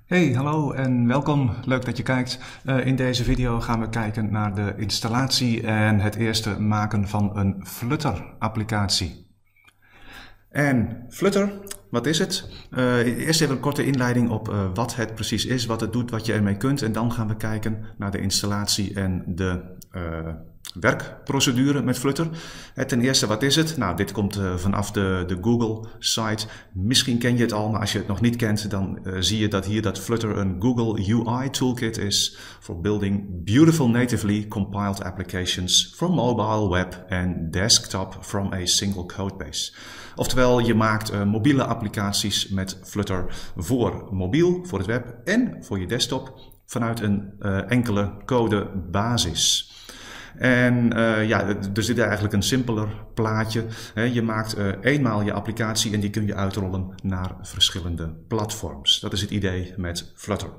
Hey, hallo en welkom. Leuk dat je kijkt. In deze video gaan we kijken naar de installatie en het eerste maken van een Flutter-applicatie. En Flutter, wat is het? Eerst even een korte inleiding op wat het precies is, wat het doet, wat je ermee kunt. En dan gaan we kijken naar de installatie en de werkprocedure met Flutter. Ten eerste, wat is het? Nou, dit komt vanaf de Google-site. Misschien ken je het al, maar als je het nog niet kent, dan zie je dat hier dat Flutter een Google UI toolkit is for building beautiful natively compiled applications from mobile, web en desktop from a single codebase. Oftewel, je maakt mobiele applicaties met Flutter voor mobiel, voor het web en voor je desktop vanuit een enkele codebasis. En dus dit is eigenlijk een simpeler plaatje. Je maakt eenmaal je applicatie en die kun je uitrollen naar verschillende platforms. Dat is het idee met Flutter.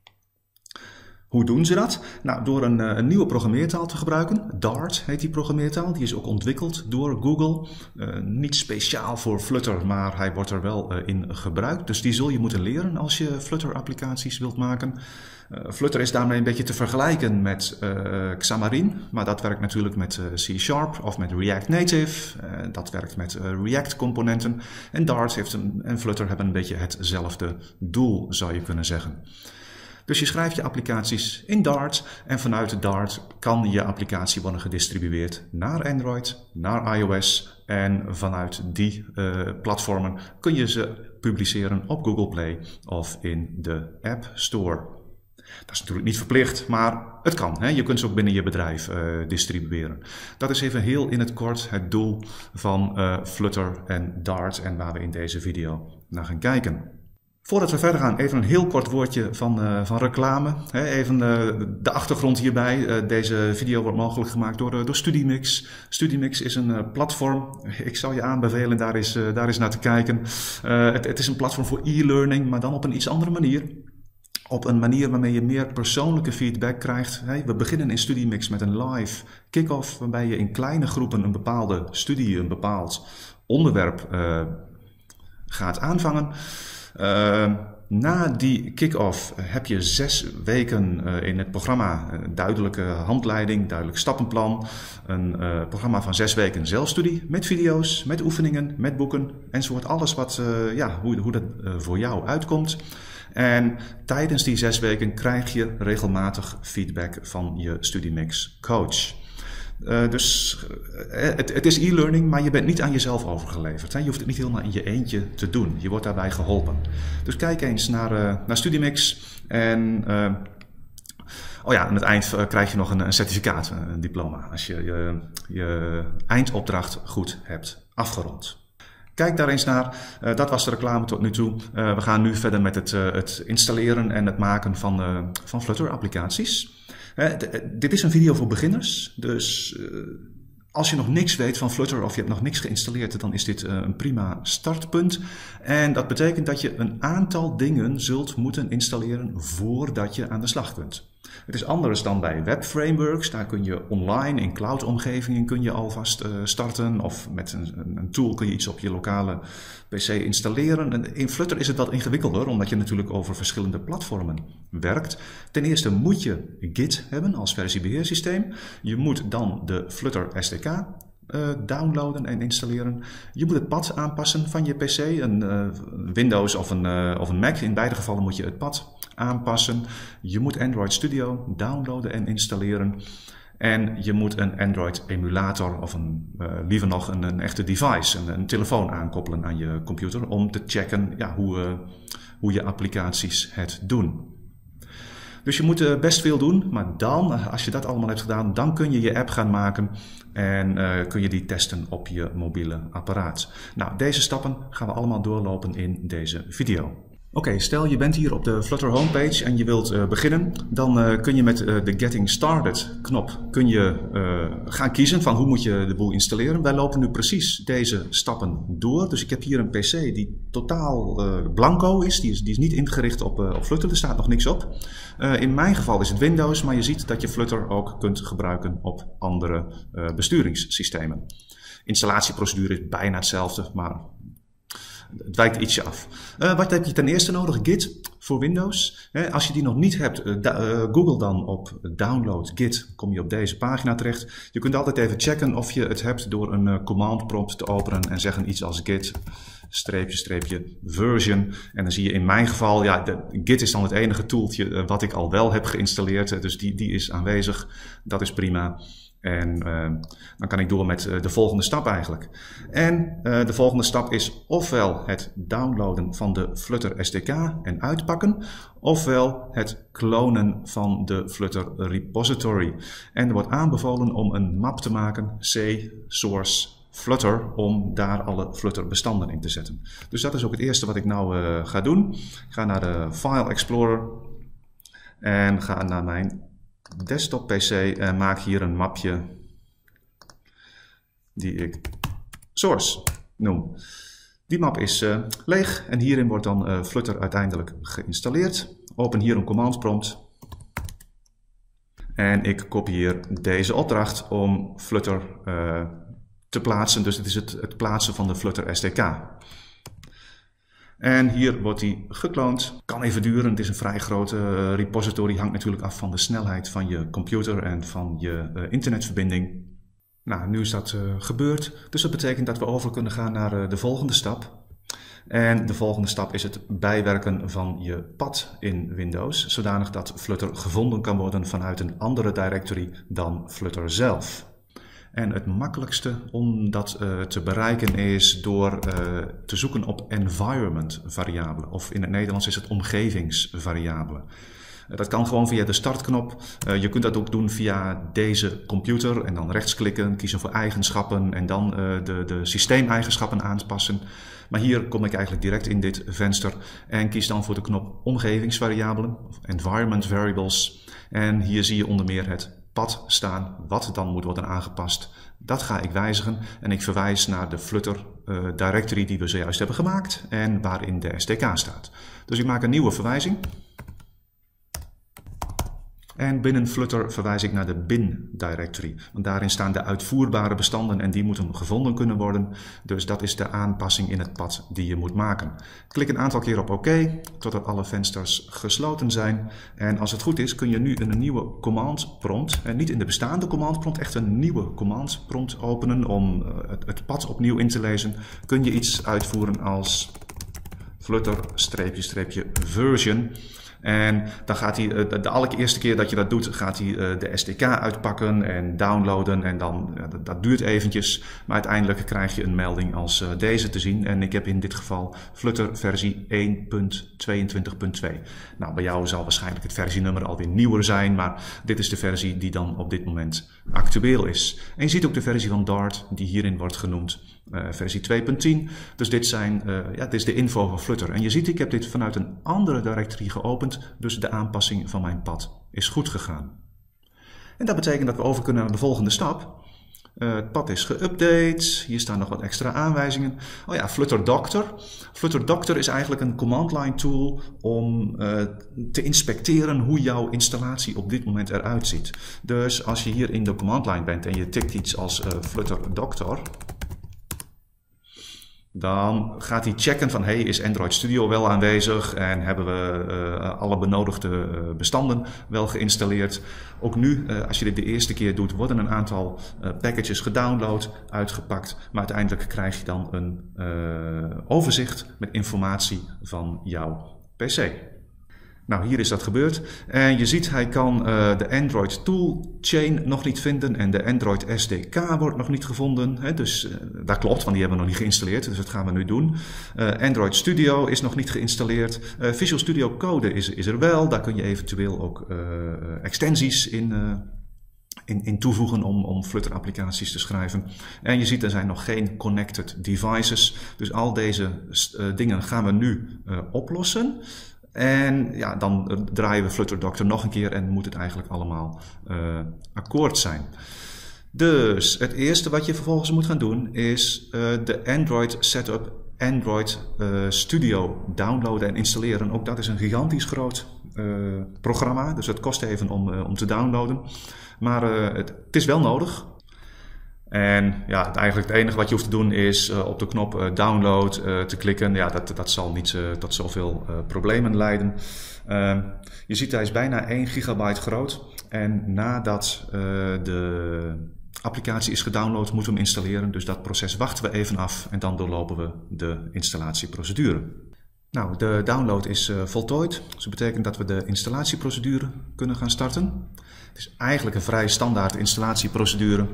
Hoe doen ze dat? Nou, door een nieuwe programmeertaal te gebruiken. Dart heet die programmeertaal. Die is ook ontwikkeld door Google. Niet speciaal voor Flutter, maar hij wordt er wel in gebruikt. Dus die zul je moeten leren als je Flutter-applicaties wilt maken. Flutter is daarmee een beetje te vergelijken met Xamarin. Maar dat werkt natuurlijk met C# of met React Native. Dat werkt met React-componenten. En Dart en Flutter hebben een beetje hetzelfde doel, zou je kunnen zeggen. Dus je schrijft je applicaties in Dart en vanuit Dart kan je applicatie worden gedistribueerd naar Android, naar iOS en vanuit die platformen kun je ze publiceren op Google Play of in de App Store. Dat is natuurlijk niet verplicht, maar het kan. Hè? Je kunt ze ook binnen je bedrijf distribueren. Dat is even heel in het kort het doel van Flutter en Dart en waar we in deze video naar gaan kijken. Voordat we verder gaan, even een heel kort woordje van reclame. Even de achtergrond hierbij. Deze video wordt mogelijk gemaakt door StudyMix. StudyMix is een platform. Ik zou je aanbevelen daar eens naar te kijken. Het is een platform voor e-learning, maar dan op een iets andere manier. Op een manier waarmee je meer persoonlijke feedback krijgt. We beginnen in StudyMix met een live kick-off, waarbij je in kleine groepen een bepaalde studie, een bepaald onderwerp gaat aanvangen. Na die kick-off heb je 6 weken in het programma duidelijke handleiding, duidelijk stappenplan. Een programma van 6 weken zelfstudie met video's, met oefeningen, met boeken enzovoort. Alles hoe dat voor jou uitkomt. En tijdens die 6 weken krijg je regelmatig feedback van je StudyMix coach. Dus het is e-learning, maar je bent niet aan jezelf overgeleverd. Hè? Je hoeft het niet helemaal in je eentje te doen. Je wordt daarbij geholpen. Dus kijk eens naar StudyMix. En aan het eind krijg je nog een certificaat, een diploma. Als je je eindopdracht goed hebt afgerond. Kijk daar eens naar. Dat was de reclame tot nu toe. We gaan nu verder met het installeren en het maken van Flutter-applicaties. Dit is een video voor beginners, dus als je nog niks weet van Flutter of je hebt nog niks geïnstalleerd, dan is dit een prima startpunt. En dat betekent dat je een aantal dingen zult moeten installeren voordat je aan de slag kunt. Het is anders dan bij webframeworks. Daar kun je online in cloud-omgevingen kun je alvast starten. Of met een tool kun je iets op je lokale PC installeren. En in Flutter is het wat ingewikkelder, omdat je natuurlijk over verschillende platformen werkt. Ten eerste moet je Git hebben als versiebeheersysteem. Je moet dan de Flutter SDK downloaden en installeren. Je moet het pad aanpassen van je PC, een Windows of een Mac. In beide gevallen moet je het pad aanpassen. Je moet Android Studio downloaden en installeren. En je moet een Android emulator of liever nog een echte device, een telefoon aankoppelen aan je computer om te checken hoe je applicaties het doen. Dus je moet best veel doen, maar dan, als je dat allemaal hebt gedaan, dan kun je je app gaan maken en kun je die testen op je mobiele apparaat. Nou, deze stappen gaan we allemaal doorlopen in deze video. Oké, stel je bent hier op de Flutter homepage en je wilt beginnen. Dan kun je met de Getting Started knop gaan kiezen van hoe moet je de boel installeren. Wij lopen nu precies deze stappen door. Dus ik heb hier een PC die totaal blanco is. Die is niet ingericht op Flutter, er staat nog niks op. In mijn geval is het Windows, maar je ziet dat je Flutter ook kunt gebruiken op andere besturingssystemen. Installatieprocedure is bijna hetzelfde, maar Het wijkt ietsje af. Wat heb je ten eerste nodig? Git voor Windows. Als je die nog niet hebt, Google dan op download Git. Kom je op deze pagina terecht. Je kunt altijd even checken of je het hebt door een command prompt te openen en zeggen iets als git version. En dan zie je in mijn geval, ja, Git is dan het enige tooltje wat ik al wel heb geïnstalleerd. Dus die is aanwezig. Dat is prima. En dan kan ik door met de volgende stap eigenlijk. En de volgende stap is ofwel het downloaden van de Flutter SDK en uitpakken, ofwel het klonen van de Flutter repository. En er wordt aanbevolen om een map te maken, C source Flutter, om daar alle Flutter bestanden in te zetten. Dus dat is ook het eerste wat ik nou ga doen. Ik ga naar de File Explorer en ga naar mijn desktop PC en maak hier een mapje die ik source noem. Die map is leeg en hierin wordt dan Flutter uiteindelijk geïnstalleerd. Open hier een command prompt en ik kopieer deze opdracht om Flutter te plaatsen. Dus dit is het plaatsen van de Flutter SDK. En hier wordt die gekloond. Kan even duren, het is een vrij grote repository. Hangt natuurlijk af van de snelheid van je computer en van je internetverbinding. Nou, nu is dat gebeurd. Dus dat betekent dat we over kunnen gaan naar de volgende stap. En de volgende stap is het bijwerken van je pad in Windows. Zodanig dat Flutter gevonden kan worden vanuit een andere directory dan Flutter zelf. En het makkelijkste om dat te bereiken is door te zoeken op environment variabelen. Of in het Nederlands is het omgevingsvariabelen. Dat kan gewoon via de startknop. Je kunt dat ook doen via deze computer en dan rechtsklikken, kiezen voor eigenschappen en dan de systeemeigenschappen aanpassen. Maar hier kom ik eigenlijk direct in dit venster en kies dan voor de knop omgevingsvariabelen of environment variables. En hier zie je onder meer het pad staan, wat dan moet worden aangepast. Dat ga ik wijzigen en ik verwijs naar de Flutter directory die we zojuist hebben gemaakt en waarin de SDK staat. Dus ik maak een nieuwe verwijzing. En binnen Flutter verwijs ik naar de bin directory. Want daarin staan de uitvoerbare bestanden en die moeten gevonden kunnen worden. Dus dat is de aanpassing in het pad die je moet maken. Klik een aantal keer op OK, totdat alle vensters gesloten zijn. En als het goed is, kun je nu een nieuwe command prompt, en niet in de bestaande command prompt, echt een nieuwe command prompt openen om het pad opnieuw in te lezen. Kun je iets uitvoeren als Flutter-version. En dan gaat hij, de allereerste keer dat je dat doet, gaat hij de SDK uitpakken en downloaden. En dan, dat duurt eventjes. Maar uiteindelijk krijg je een melding als deze te zien. En ik heb in dit geval Flutter versie 1.22.2. Nou, bij jou zal waarschijnlijk het versienummer alweer nieuwer zijn. Maar dit is de versie die dan op dit moment actueel is. En je ziet ook de versie van Dart die hierin wordt genoemd. Versie 2.10. Dus dit is de info van Flutter. En je ziet, ik heb dit vanuit een andere directory geopend. Dus de aanpassing van mijn pad is goed gegaan. En dat betekent dat we over kunnen naar de volgende stap. Het pad is geüpdate. Hier staan nog wat extra aanwijzingen. Oh ja, Flutter Doctor. Flutter Doctor is eigenlijk een command line tool om te inspecteren hoe jouw installatie op dit moment eruit ziet. Dus als je hier in de command line bent en je tikt iets als Flutter Doctor, dan gaat hij checken van, hey, is Android Studio wel aanwezig en hebben we alle benodigde bestanden wel geïnstalleerd. Ook nu, als je dit de eerste keer doet, worden een aantal packages gedownload, uitgepakt. Maar uiteindelijk krijg je dan een overzicht met informatie van jouw PC. Nou, hier is dat gebeurd. En je ziet, hij kan de Android toolchain nog niet vinden en de Android SDK wordt nog niet gevonden. Dus dat klopt, want die hebben we nog niet geïnstalleerd, dus dat gaan we nu doen. Android Studio is nog niet geïnstalleerd. Visual Studio Code is er wel, daar kun je eventueel ook extensies in toevoegen om Flutter applicaties te schrijven. En je ziet, er zijn nog geen connected devices. Dus al deze dingen gaan we nu oplossen. En ja, dan draaien we Flutter Doctor nog een keer en moet het eigenlijk allemaal akkoord zijn. Dus het eerste wat je vervolgens moet gaan doen is de Android Setup Android Studio downloaden en installeren. Ook dat is een gigantisch groot programma, dus het kost even om te downloaden. Maar het is wel nodig. En ja, eigenlijk het enige wat je hoeft te doen is op de knop download te klikken. Ja, dat zal niet tot zoveel problemen leiden. Je ziet hij is bijna 1 gigabyte groot. En nadat de applicatie is gedownload, moeten we hem installeren. Dus dat proces wachten we even af en dan doorlopen we de installatieprocedure. Nou, de download is voltooid. Dus dat betekent dat we de installatieprocedure kunnen gaan starten. Het is eigenlijk een vrij standaard installatieprocedure.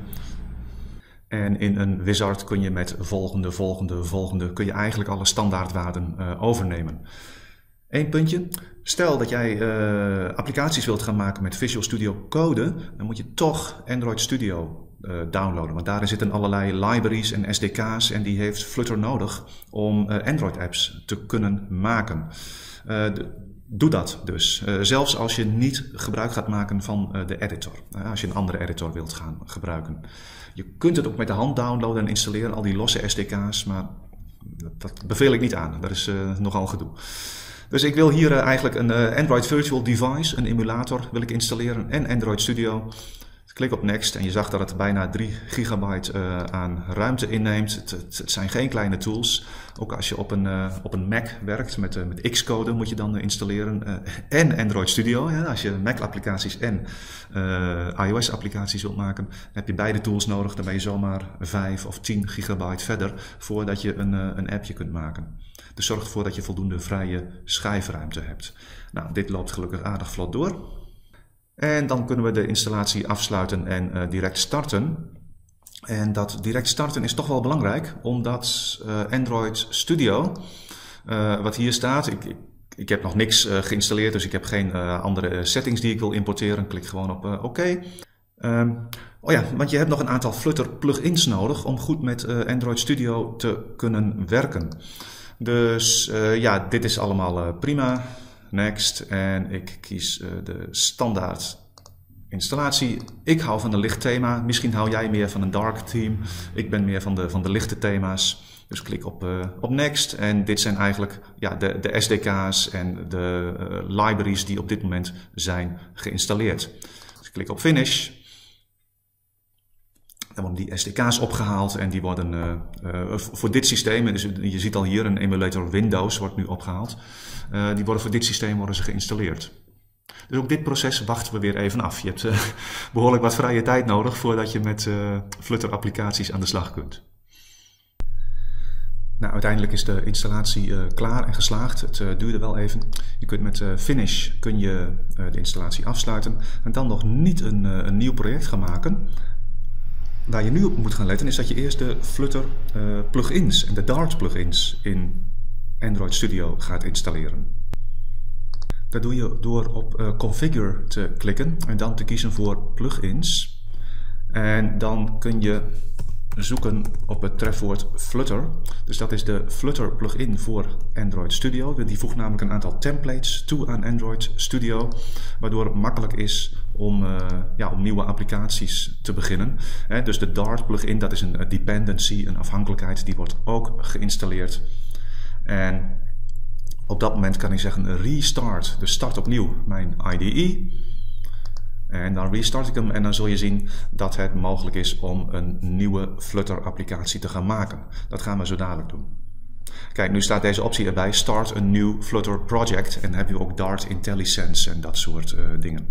En in een wizard kun je met volgende kun je eigenlijk alle standaardwaarden overnemen. Eén puntje. Stel dat jij applicaties wilt gaan maken met Visual Studio Code, dan moet je toch Android Studio downloaden. Want daarin zitten allerlei libraries en SDK's en die heeft Flutter nodig om Android apps te kunnen maken. Doe dat dus. Zelfs als je niet gebruik gaat maken van de editor. Als je een andere editor wilt gaan gebruiken. Je kunt het ook met de hand downloaden en installeren, al die losse SDK's, maar dat beveel ik niet aan. Dat is nogal gedoe. Dus ik wil hier eigenlijk een Android Virtual Device, een emulator, wil ik installeren en Android Studio. Klik op Next en je zag dat het bijna 3 gigabyte aan ruimte inneemt. Het zijn geen kleine tools. Ook als je op een Mac werkt met Xcode moet je dan installeren. En Android Studio. Ja, als je Mac-applicaties en iOS-applicaties wilt maken, dan heb je beide tools nodig. Dan ben je zomaar 5 of 10 gigabyte verder voordat je een appje kunt maken. Dus zorg ervoor dat je voldoende vrije schijfruimte hebt. Nou, dit loopt gelukkig aardig vlot door. En dan kunnen we de installatie afsluiten en direct starten. En dat direct starten is toch wel belangrijk, omdat Android Studio, wat hier staat, ik heb nog niks geïnstalleerd, dus ik heb geen andere settings die ik wil importeren. Klik gewoon op OK. Oh ja, want je hebt nog een aantal Flutter plugins nodig om goed met Android Studio te kunnen werken. Dus ja, dit is allemaal prima. Next. En ik kies de standaard installatie. Ik hou van een licht thema. Misschien hou jij meer van een dark theme. Ik ben meer van de lichte thema's. Dus klik op Next. En dit zijn eigenlijk ja, de SDK's en de libraries die op dit moment zijn geïnstalleerd. Dus klik op Finish. Dan worden die SDK's opgehaald en die worden voor dit systeem, dus je ziet al hier een emulator Windows wordt nu opgehaald. Die worden voor dit systeem worden ze geïnstalleerd. Dus ook dit proces wachten we weer even af. Je hebt behoorlijk wat vrije tijd nodig voordat je met Flutter applicaties aan de slag kunt. Nou, uiteindelijk is de installatie klaar en geslaagd. Het duurde wel even. Je kunt met Finish de installatie afsluiten en dan nog niet een nieuw project gaan maken. Waar je nu op moet gaan letten is dat je eerst de Flutter plugins en de Dart plugins in Android Studio gaat installeren. Dat doe je door op Configure te klikken en dan te kiezen voor plugins. En dan kun je zoeken op het trefwoord Flutter. Dus dat is de Flutter plugin voor Android Studio. Die voegt namelijk een aantal templates toe aan Android Studio, waardoor het makkelijk is om nieuwe applicaties te beginnen. Dus de Dart plugin, dat is een dependency, een afhankelijkheid, die wordt ook geïnstalleerd. En op dat moment kan ik zeggen restart, dus start opnieuw mijn IDE. En dan restart ik hem en dan zul je zien dat het mogelijk is om een nieuwe Flutter applicatie te gaan maken. Dat gaan we zo dadelijk doen. Kijk, nu staat deze optie erbij, start a new Flutter project. En dan heb je ook Dart IntelliSense en dat soort dingen.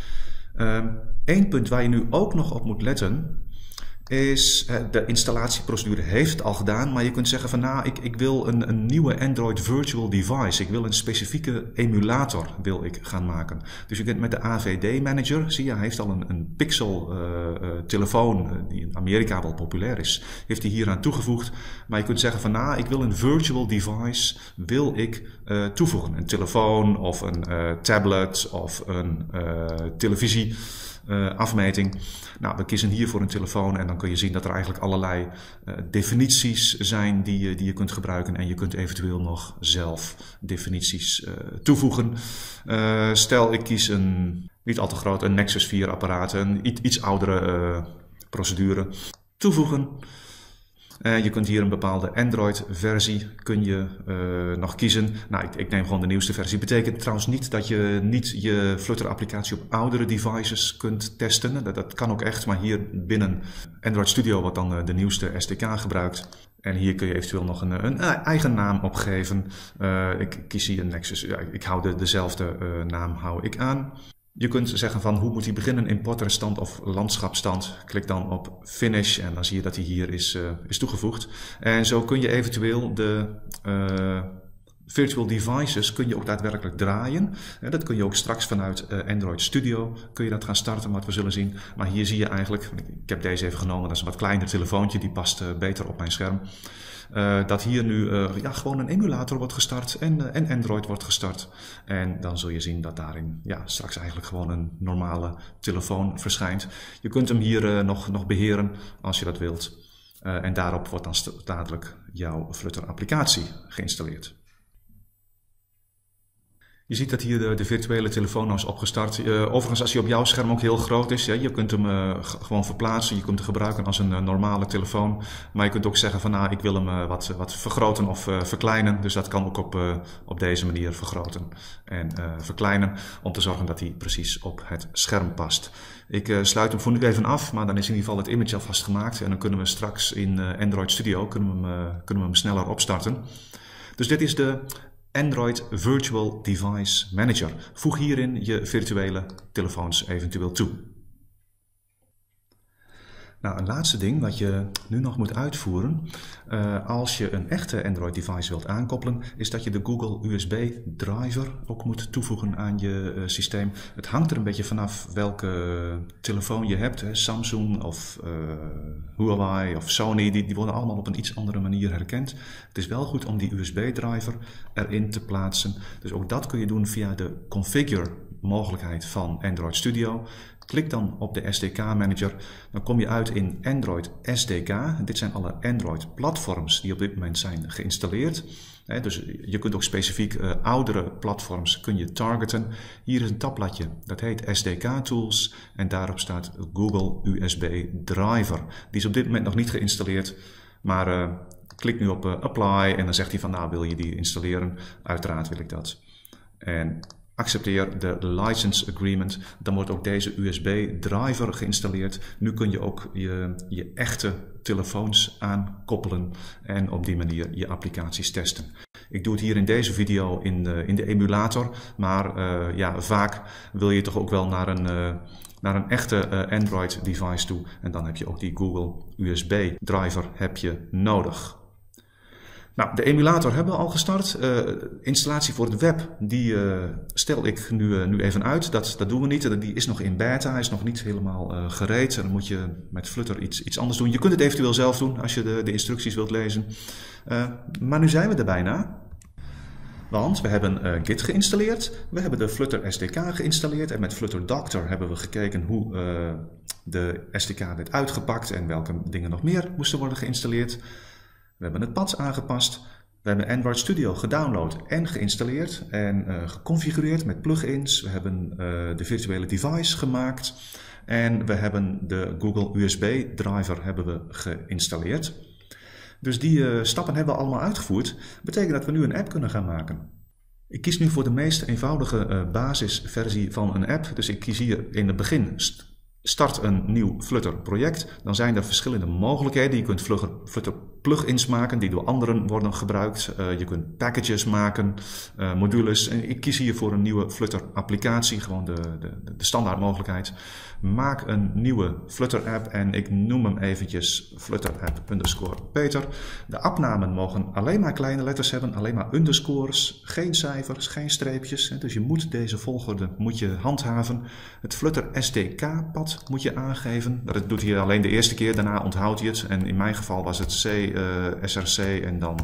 Eén punt waar je nu ook nog op moet letten is, de installatieprocedure heeft het al gedaan, maar je kunt zeggen van nou, ik wil een nieuwe Android Virtual Device. Ik wil een specifieke emulator wil ik gaan maken. Dus je kunt met de AVD Manager, zie je, hij heeft al een Pixel telefoon die in Amerika wel populair is, heeft hij hier aan toegevoegd. Maar je kunt zeggen van nou, ik wil een virtual device wil ik toevoegen. Een telefoon of een tablet of een televisie. Afmeting. Nou, we kiezen hier voor een telefoon en dan kun je zien dat er eigenlijk allerlei definities zijn die je kunt gebruiken en je kunt eventueel nog zelf definities toevoegen. Stel ik kies een niet al te groot, een Nexus 4 apparaat, een iets oudere procedure. Toevoegen. Je kunt hier een bepaalde Android-versie nog kiezen. Nou, ik neem gewoon de nieuwste versie. Betekent trouwens niet dat je niet je Flutter-applicatie op oudere devices kunt testen. Dat kan ook echt, maar hier binnen Android Studio wordt dan de nieuwste SDK gebruikt. En hier kun je eventueel nog een eigen naam opgeven. Ik kies hier Nexus. Ja, ik hou dezelfde naam hou ik aan. Je kunt zeggen van hoe moet hij beginnen, importrestant of landschapstand. Klik dan op Finish en dan zie je dat hij hier is toegevoegd. En zo kun je eventueel de virtual devices kun je ook daadwerkelijk draaien. Dat kun je ook straks vanuit Android Studio kun je dat gaan starten, wat we zullen zien. Maar hier zie je eigenlijk, ik heb deze even genomen, dat is een wat kleiner telefoontje, die past beter op mijn scherm. Dat hier nu gewoon een emulator wordt gestart en Android wordt gestart. En dan zul je zien dat daarin straks eigenlijk gewoon een normale telefoon verschijnt. Je kunt hem hier nog beheren als je dat wilt. En daarop wordt dan dadelijk jouw Flutter applicatie geïnstalleerd. Je ziet dat hier de virtuele telefoon nou is opgestart. Overigens, als hij op jouw scherm ook heel groot is, je kunt hem gewoon verplaatsen. Je kunt hem gebruiken als een normale telefoon. Maar je kunt ook zeggen van ik wil hem wat vergroten of verkleinen. Dus dat kan ook op deze manier vergroten en verkleinen. Om te zorgen dat hij precies op het scherm past. Ik sluit hem voor nu even af, maar dan is in ieder geval het image alvast gemaakt. En dan kunnen we straks in Android Studio kunnen we hem sneller opstarten. Dus dit is de Android Virtual Device Manager. Voeg hierin je virtuele telefoons eventueel toe. Nou, een laatste ding wat je nu nog moet uitvoeren als je een echte Android device wilt aankoppelen, is dat je de Google USB driver ook moet toevoegen aan je systeem. Het hangt er een beetje vanaf welke telefoon je hebt. Samsung of Huawei of Sony, die worden allemaal op een iets andere manier herkend. Het is wel goed om die USB driver erin te plaatsen. Dus ook dat kun je doen via de configure mogelijkheid van Android Studio. Klik dan op de SDK Manager, dan kom je uit in Android SDK. Dit zijn alle Android platforms die op dit moment zijn geïnstalleerd. Dus je kunt ook specifiek oudere platforms kun je targeten. Hier is een tabbladje, dat heet SDK Tools en daarop staat Google USB Driver. Die is op dit moment nog niet geïnstalleerd, maar klik nu op Apply en dan zegt hij van wil je die installeren? Uiteraard wil ik dat. En accepteer de license agreement, dan wordt ook deze USB driver geïnstalleerd. Nu kun je ook je echte telefoons aankoppelen en op die manier je applicaties testen. Ik doe het hier in deze video in de emulator, maar vaak wil je toch ook wel naar een echte Android device toe en dan heb je ook die Google USB driver nodig. Nou, de emulator hebben we al gestart. Installatie voor het web, die stel ik nu even uit. Dat doen we niet. Die is nog in beta, hij is nog niet helemaal gereed. Dan moet je met Flutter iets anders doen. Je kunt het eventueel zelf doen als je de instructies wilt lezen. Maar nu zijn we er bijna. Want we hebben Git geïnstalleerd, we hebben de Flutter SDK geïnstalleerd en met Flutter Doctor hebben we gekeken hoe de SDK werd uitgepakt en welke dingen nog meer moesten worden geïnstalleerd. We hebben het pad aangepast. We hebben Android Studio gedownload en geïnstalleerd en geconfigureerd met plugins. We hebben de virtuele device gemaakt en we hebben de Google USB driver geïnstalleerd. Dus die stappen hebben we allemaal uitgevoerd. Dat betekent dat we nu een app kunnen gaan maken. Ik kies nu voor de meest eenvoudige basisversie van een app. Dus ik kies hier in het begin start een nieuw Flutter project. Dan zijn er verschillende mogelijkheden. Je kunt Flutter plugins maken die door anderen worden gebruikt. Je kunt packages maken, modules. En ik kies hier voor een nieuwe Flutter applicatie, gewoon de standaard mogelijkheid. Maak een nieuwe Flutter app en ik noem hem eventjes Flutter app_Peter. De appnamen mogen alleen maar kleine letters hebben, alleen maar underscores, geen cijfers, geen streepjes. Dus je moet deze volgorde handhaven. Het Flutter SDK pad moet je aangeven. Dat doet hij alleen de eerste keer, daarna onthoudt hij het. En in mijn geval was het src en dan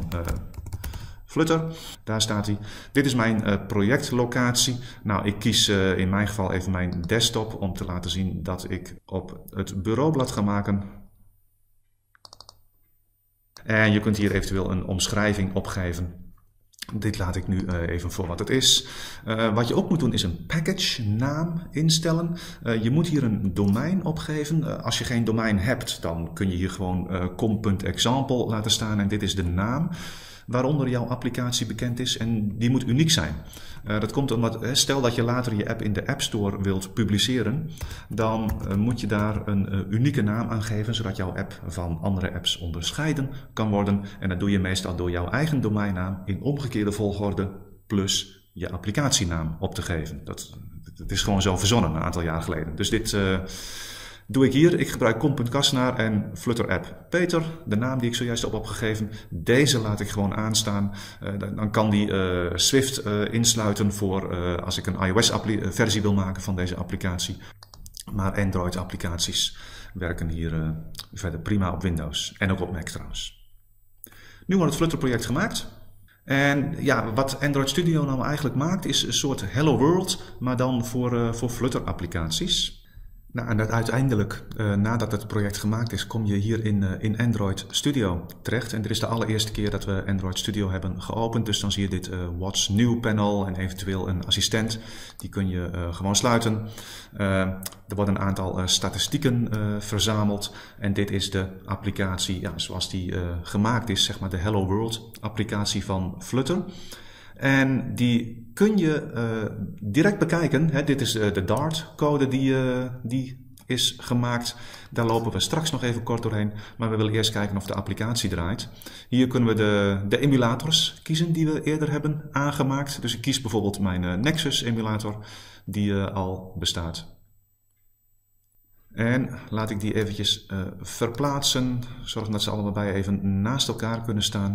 Flutter. Daar staat hij. Dit is mijn projectlocatie. Nou, ik kies in mijn geval even mijn desktop om te laten zien dat ik op het bureaublad ga maken. En je kunt hier eventueel een omschrijving opgeven. Dit laat ik nu even voor wat het is. Wat je ook moet doen is een package naam instellen. Je moet hier een domein opgeven. Als je geen domein hebt, dan kun je hier gewoon com.example laten staan. En dit is de naam waaronder jouw applicatie bekend is. En die moet uniek zijn. Dat komt omdat, stel dat je later je app in de App Store wilt publiceren. Dan moet je daar een unieke naam aan geven, zodat jouw app van andere apps onderscheiden kan worden. En dat doe je meestal door jouw eigen domeinnaam in omgekeerde volgorde plus je applicatienaam op te geven. Dat is gewoon zo verzonnen een aantal jaar geleden. Dus dit doe ik hier. Ik gebruik com.kassenaar en Flutter app Peter, de naam die ik zojuist op heb gegeven. Deze laat ik gewoon aanstaan. Dan kan die Swift insluiten voor als ik een iOS-versie wil maken van deze applicatie. Maar Android-applicaties werken hier verder prima op Windows en ook op Mac trouwens. Nu wordt het Flutter-project gemaakt. En ja, wat Android Studio nou eigenlijk maakt is een soort Hello World, maar dan voor Flutter-applicaties. Nou, en uiteindelijk, nadat het project gemaakt is, kom je hier in Android Studio terecht. En dit is de allereerste keer dat we Android Studio hebben geopend. Dus dan zie je dit What's New panel en eventueel een assistent. Die kun je gewoon sluiten. Er worden een aantal statistieken verzameld. En dit is de applicatie, ja, zoals die gemaakt is, zeg maar de Hello World applicatie van Flutter. En die kun je direct bekijken. Hè, dit is de Dart-code die is gemaakt. Daar lopen we straks nog even kort doorheen. Maar we willen eerst kijken of de applicatie draait. Hier kunnen we de emulators kiezen die we eerder hebben aangemaakt. Dus ik kies bijvoorbeeld mijn Nexus-emulator die al bestaat. En laat ik die eventjes verplaatsen. Zorgen dat ze allebei even naast elkaar kunnen staan.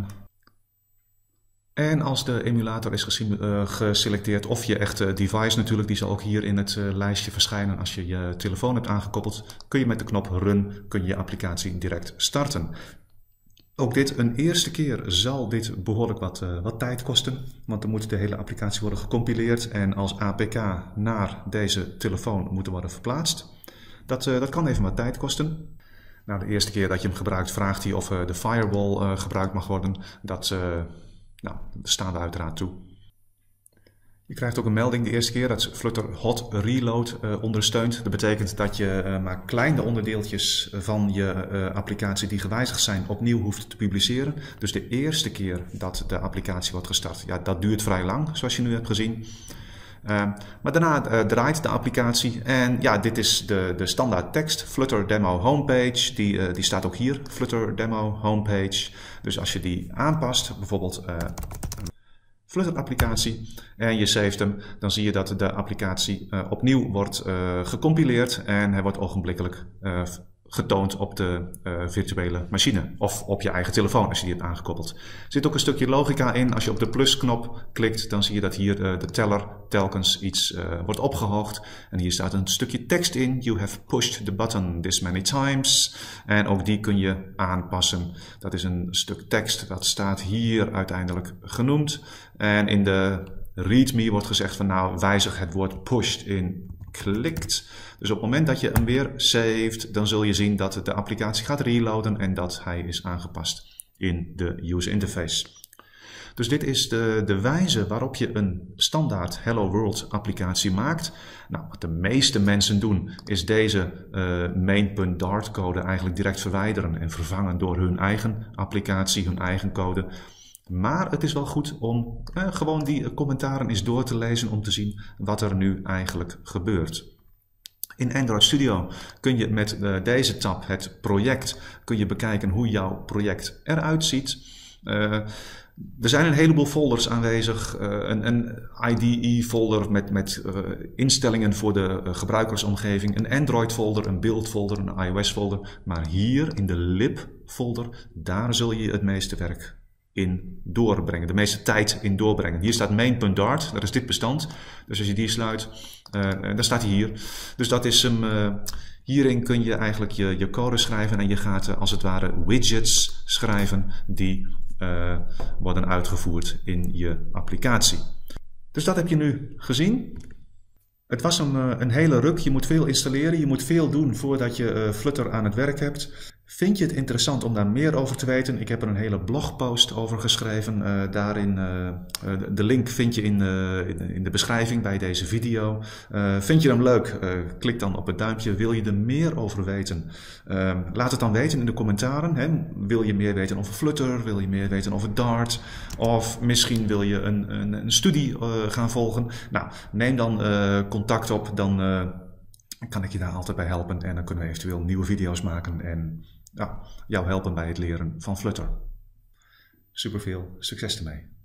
En als de emulator is geselecteerd, of je echte device natuurlijk, die zal ook hier in het lijstje verschijnen als je je telefoon hebt aangekoppeld, kun je met de knop Run je applicatie direct starten. Ook dit, een eerste keer zal dit behoorlijk wat tijd kosten, want dan moet de hele applicatie worden gecompileerd en als APK naar deze telefoon moeten worden verplaatst. Dat kan even wat tijd kosten. Nou, de eerste keer dat je hem gebruikt, vraagt hij of de firewall gebruikt mag worden. Nou, daar staan we uiteraard toe. Je krijgt ook een melding de eerste keer dat Flutter Hot Reload ondersteunt. Dat betekent dat je maar kleine onderdeeltjes van je applicatie die gewijzigd zijn opnieuw hoeft te publiceren. Dus de eerste keer dat de applicatie wordt gestart, ja, dat duurt vrij lang, zoals je nu hebt gezien. Maar daarna draait de applicatie en ja, dit is de standaard tekst, Flutter Demo Homepage, die staat ook hier, Flutter Demo Homepage. Dus als je die aanpast, bijvoorbeeld Flutter applicatie, en je saved hem, dan zie je dat de applicatie opnieuw wordt gecompileerd en hij wordt ogenblikkelijk getoond op de virtuele machine of op je eigen telefoon als je die hebt aangekoppeld. Er zit ook een stukje logica in. Als je op de plusknop klikt, dan zie je dat hier de teller telkens iets wordt opgehoogd. En hier staat een stukje tekst in. You have pushed the button this many times. En ook die kun je aanpassen. Dat is een stuk tekst dat staat hier uiteindelijk genoemd. En in de README wordt gezegd van nou wijzig het woord pushed in klikt. Dus op het moment dat je hem weer saved, dan zul je zien dat de applicatie gaat reloaden en dat hij is aangepast in de user interface. Dus dit is de wijze waarop je een standaard Hello World applicatie maakt. Nou, wat de meeste mensen doen is deze main.dart code eigenlijk direct verwijderen en vervangen door hun eigen applicatie, hun eigen code. Maar het is wel goed om gewoon die commentaren eens door te lezen om te zien wat er nu eigenlijk gebeurt. In Android Studio kun je met deze tab, het project, kun je bekijken hoe jouw project eruit ziet. Er zijn een heleboel folders aanwezig. Een IDE-folder met instellingen voor de gebruikersomgeving. Een Android-folder, een build-folder, een iOS-folder. Maar hier in de lib-folder, daar zul je het meeste werk in doorbrengen, de meeste tijd in doorbrengen. Hier staat main.dart, dat is dit bestand. Dus als je die sluit, dan staat hij hier. Dus dat is hem. Hierin kun je eigenlijk je code schrijven en je gaat als het ware widgets schrijven die worden uitgevoerd in je applicatie. Dus dat heb je nu gezien. Het was een hele ruk. Je moet veel installeren, je moet veel doen voordat je Flutter aan het werk hebt. Vind je het interessant om daar meer over te weten? Ik heb er een hele blogpost over geschreven. De link vind je in de beschrijving bij deze video. Vind je hem leuk? Klik dan op het duimpje. Wil je er meer over weten? Laat het dan weten in de commentaren. Hè? Wil je meer weten over Flutter? Wil je meer weten over Dart? Of misschien wil je een studie gaan volgen? Nou, neem dan contact op. Dan kan ik je daar altijd bij helpen. En dan kunnen we eventueel nieuwe video's maken en jou helpen bij het leren van Flutter. Super veel succes ermee.